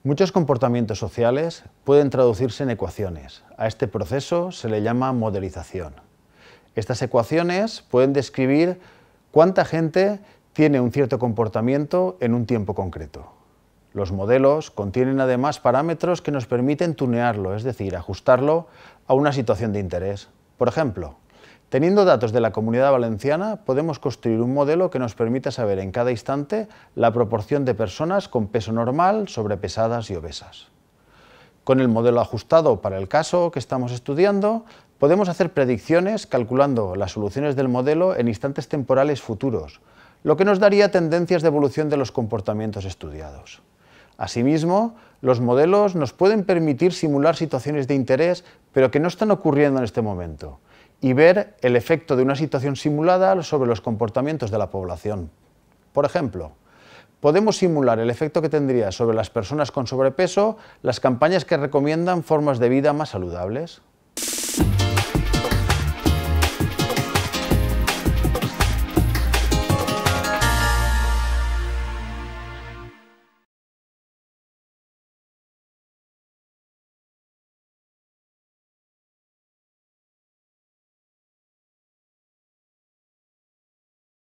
Muchos comportamientos sociales pueden traducirse en ecuaciones. A este proceso se le llama modelización. Estas ecuaciones pueden describir cuánta gente tiene un cierto comportamiento en un tiempo concreto. Los modelos contienen además parámetros que nos permiten tunearlo, es decir, ajustarlo a una situación de interés. Por ejemplo, teniendo datos de la Comunidad Valenciana, podemos construir un modelo que nos permita saber en cada instante la proporción de personas con peso normal, sobrepesadas y obesas. Con el modelo ajustado para el caso que estamos estudiando, podemos hacer predicciones calculando las soluciones del modelo en instantes temporales futuros, lo que nos daría tendencias de evolución de los comportamientos estudiados. Asimismo, los modelos nos pueden permitir simular situaciones de interés, pero que no están ocurriendo en este momento, y ver el efecto de una situación simulada sobre los comportamientos de la población. Por ejemplo, podemos simular el efecto que tendría sobre las personas con sobrepeso las campañas que recomiendan formas de vida más saludables.